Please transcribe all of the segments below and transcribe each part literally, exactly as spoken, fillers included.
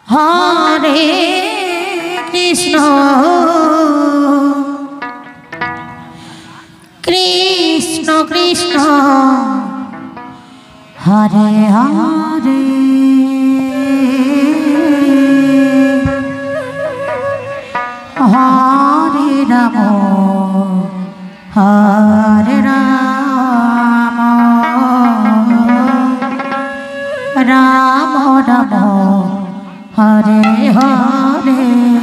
हरे कृष्ण कृष्ण कृष्ण हरे हरे हरे राम हरे राम राम राम हरे हरे।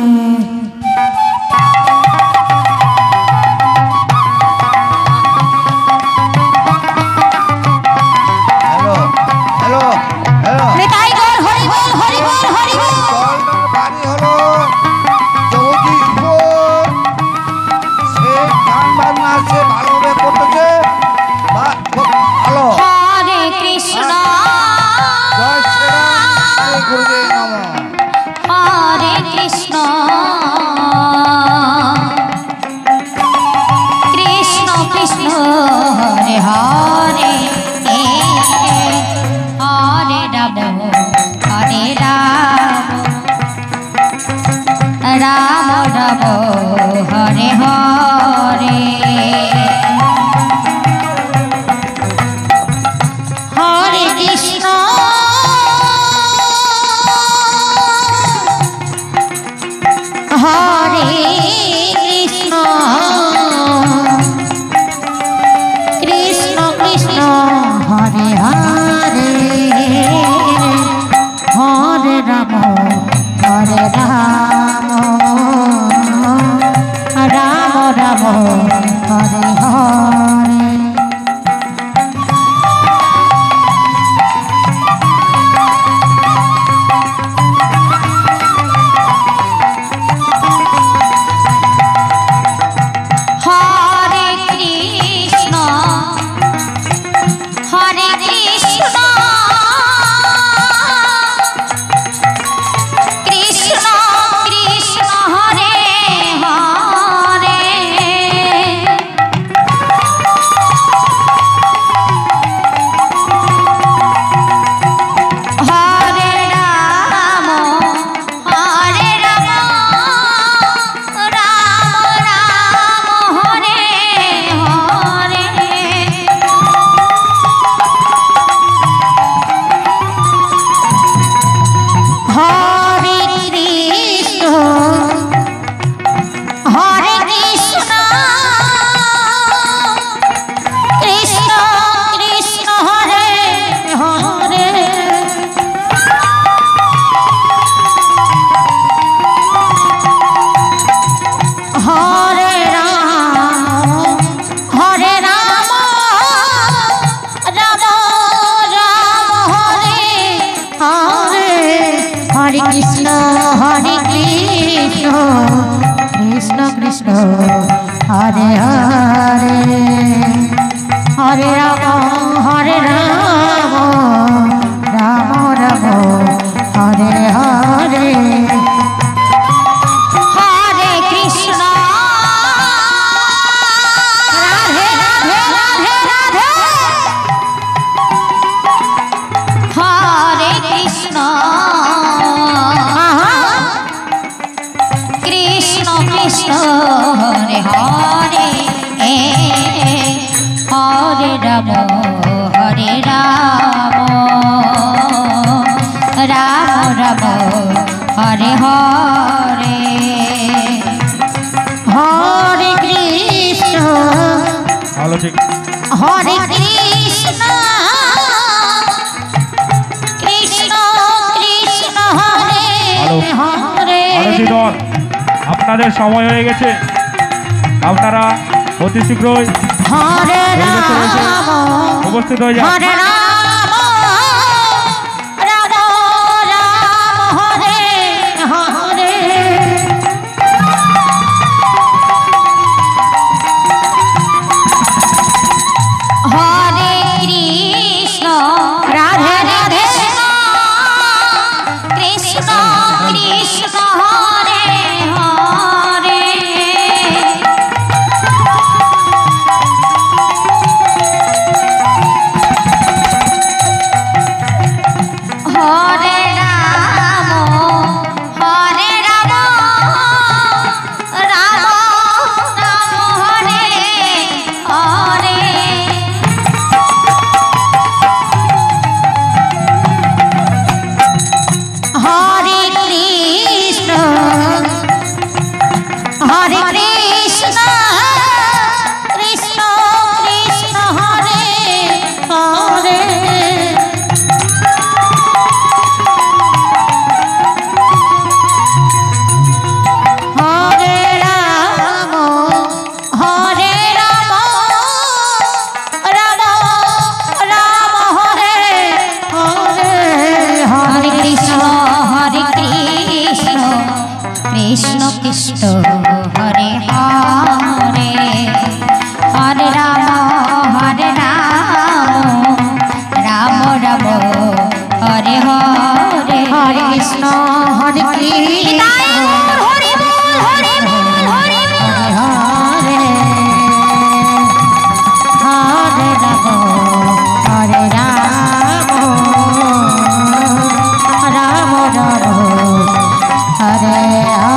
हरे हरे हरे राम हरे राम राम राम हरे हरे हरे कृष्ण राधे राधे राधे राधे हरे कृष्ण कृष्ण कृष्ण हरे हरे हरे राम हरे राम राम राम हरे हरे हरे कृष्ण हरे कृष्ण कृष्ण कृष्ण हरे हरे। আপনাদের সময় হয়ে গেছে, আপনারা অতি শীঘ্রই উপস্থিত হয়ে যান। কৃষ্ণ হরে হরে হরে রাম হরে রাম রাম রাম হরে হরে হরে কৃষ্ণ হরে কৃষ্ণ হরে বল হরে বল হরে বল হরে হরে রাম হরে রাম রাম রাম হরে